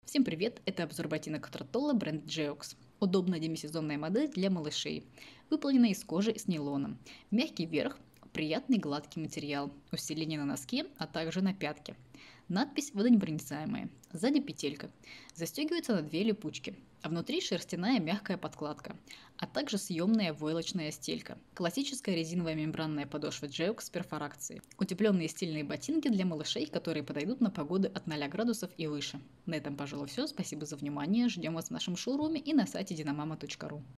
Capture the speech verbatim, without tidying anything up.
Всем привет! Это обзор ботинок от Ротола бренд Geox. Удобная демисезонная модель для малышей. Выполнена из кожи с нейлоном. Мягкий верх, приятный гладкий материал, усиление на носке, а также на пятке. Надпись водонепроницаемая. Сзади петелька. Застегивается на две липучки. А внутри шерстяная мягкая подкладка, а также съемная войлочная стелька. Классическая резиновая мембранная подошва Geox с перфоракцией. Утепленные стильные ботинки для малышей, которые подойдут на погоды от ноля градусов и выше. На этом, пожалуй, все. Спасибо за внимание. Ждем вас в нашем шоуруме и на сайте диномама точка ру.